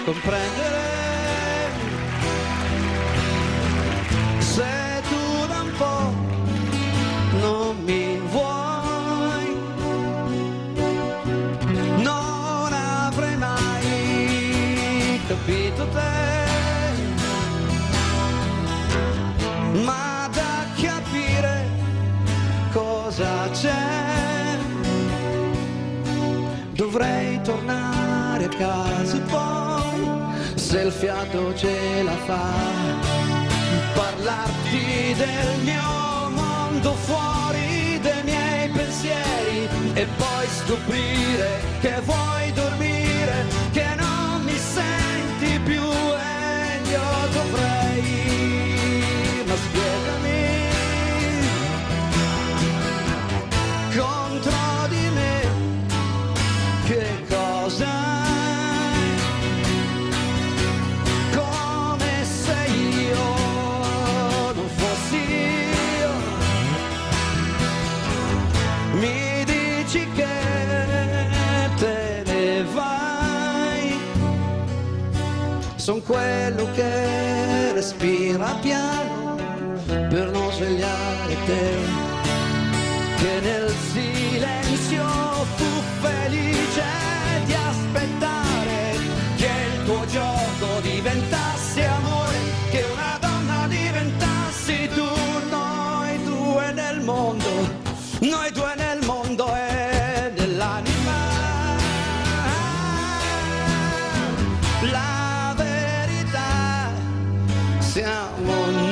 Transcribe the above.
comprendere se tu da un po' non mi vuoi, non avrei mai capito te, ma da capire cosa c'è dovrei tornare a casa e poi, se il fiato ce la fa, parlarti del mio mondo fuori dei miei pensieri e poi scoprire che vuoi dormire, che non mi senti più e io dovrei, ma spiegami contro di me che cosa hai, come se io non fossi io, mi dici che te ne vai, son quello che respira piano per non svegliare te, che nel silenzio fu felice di aspettare che il tuo gioco diventasse amore, che una donna diventassi tu, noi due nel mondo, noi due nel mondo e nell'anima. La verità siamo noi.